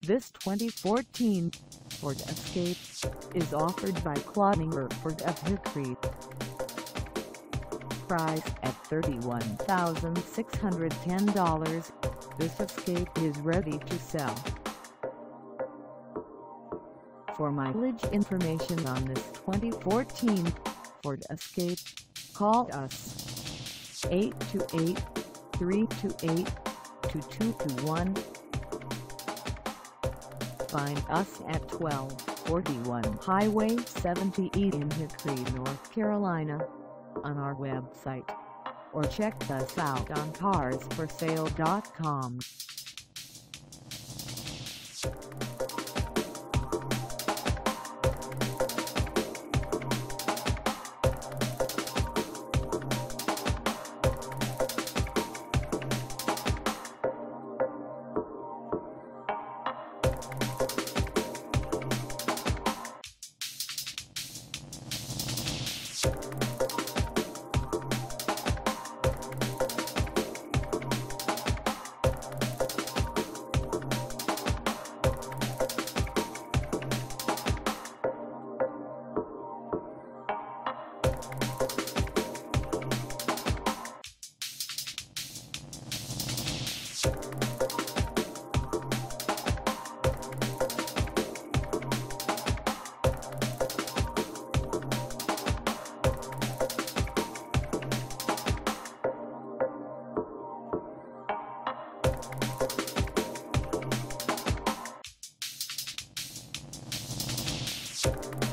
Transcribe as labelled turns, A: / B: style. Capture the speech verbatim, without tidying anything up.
A: This twenty fourteen Ford Escape is offered by Cloninger Ford of Hickory. Price at thirty-one thousand six hundred ten dollars, this Escape is ready to sell. For mileage information on this twenty fourteen Ford Escape, call us eight two eight, three two eight, two two two one. Find us at twelve forty-one Highway seventy in Hickory, North Carolina, on our website, or check us out on cars for sale dot com.
B: You